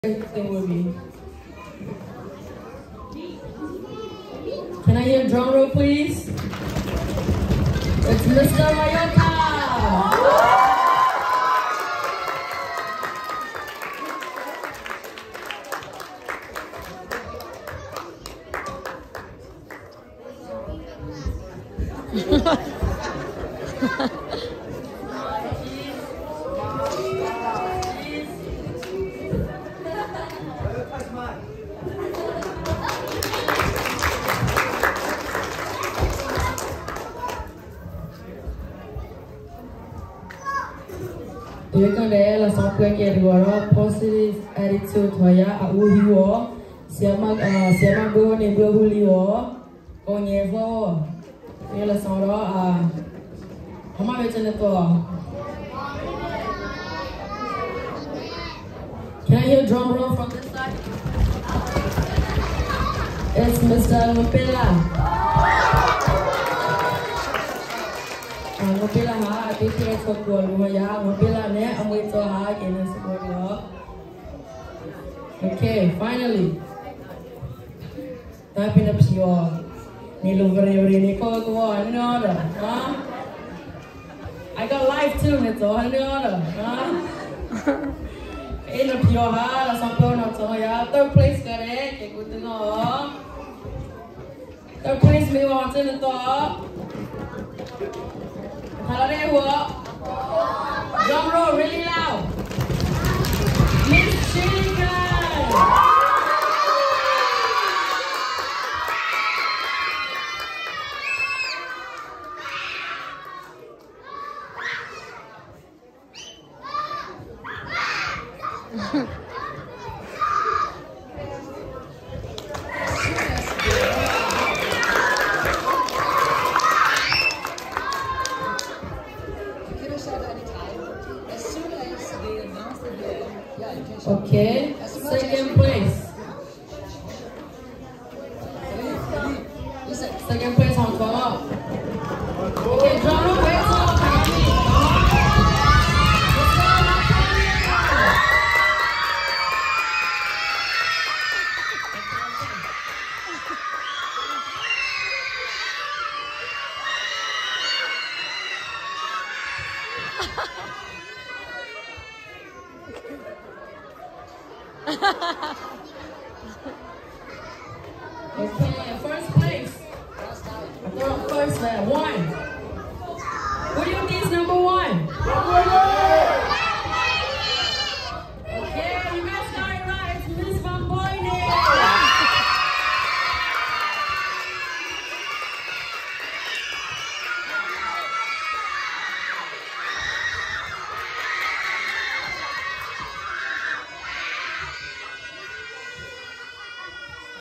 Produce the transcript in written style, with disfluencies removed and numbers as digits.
Thing with me. Can I hear a drum roll, please? It's Mr. Mayoka. Dia kan dia lah sampai ke dua positive attitude hoya au hiwo siapa go ni go huliwo ko nyevo dia lah soro hama beca na to. Can I hear drum roll from this side? It's Mr. Ngopela. Ngopela ha ati kira sokol lumaya ngopela ne amoy to ha kena sokol lo. Okay, finally. Tapi na psiyo ni lugari ni ko ano da ha. I got life too nito ano da ha. In the pure ha la sampo na to ya third place kare ke gusto no. Third place me want to to. Drum roll really loud. Miss Chicken. Okay, second place. Second place on top. Okay, drum roll, where's all Okay, first place. First man, one. Who do you think is number one?